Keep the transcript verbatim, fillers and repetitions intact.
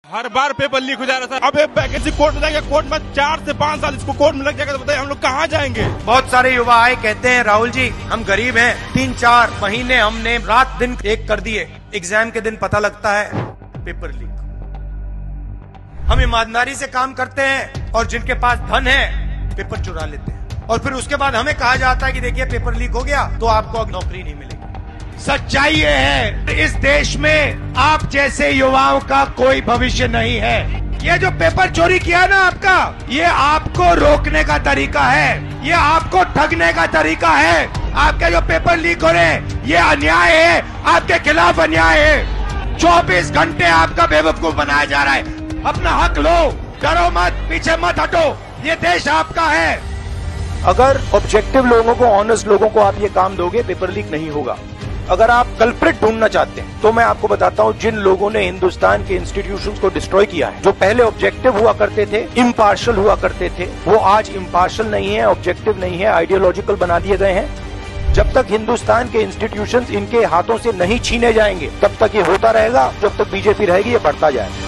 हर बार paper leak हो जा रहा था। अब वैकेंसी कोर्ट में जाएंगे, कोर्ट में चार से पाँच साल इसको कोर्ट में लग जाएगा, तो बताइए हम लोग कहाँ जाएंगे। बहुत सारे युवा आए कहते हैं राहुल जी हम गरीब हैं, तीन चार महीने हमने रात दिन एक कर दिए, एग्जाम के दिन पता लगता है पेपर लीक। हम ईमानदारी से काम करते हैं और जिनके पास धन है पेपर चुरा लेते हैं, और फिर उसके बाद हमें कहा जाता है कि देखिए पेपर लीक हो गया तो आपको अब नौकरी नहीं मिलेगी। सच्चाई ये है इस देश में आप जैसे युवाओं का कोई भविष्य नहीं है। ये जो पेपर चोरी किया ना आपका, ये आपको रोकने का तरीका है, ये आपको ठगने का तरीका है। आपके जो पेपर लीक हो रहे हैं ये अन्याय है, आपके खिलाफ अन्याय है। चौबीस घंटे आपका बेवकूफ बनाया जा रहा है। अपना हक लो, डरो मत, पीछे मत हटो, ये देश आपका है। अगर ऑब्जेक्टिव लोगों को, ऑनेस्ट लोगों को आप ये काम दोगे, पेपर लीक नहीं होगा। अगर आप कल्प्रिट ढूंढना चाहते हैं तो मैं आपको बताता हूं जिन लोगों ने हिंदुस्तान के इंस्टीट्यूशंस को डिस्ट्रॉय किया है, जो पहले ऑब्जेक्टिव हुआ करते थे, इम्पार्शियल हुआ करते थे, वो आज इम्पार्शियल नहीं है, ऑब्जेक्टिव नहीं है, आइडियोलॉजिकल बना दिए गए हैं। जब तक हिंदुस्तान के इंस्टीट्यूशंस इनके हाथों से नहीं छीने जाएंगे तब तक ये होता रहेगा, जब तक बीजेपी रहेगी ये बढ़ता जाएगा।